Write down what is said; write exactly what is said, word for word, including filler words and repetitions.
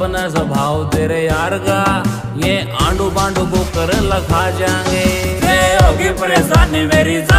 अपना स्वभाव तेरे यार का, ये आंडू बांडू को कर लखा जाएंगे। होगी परेशानी मेरी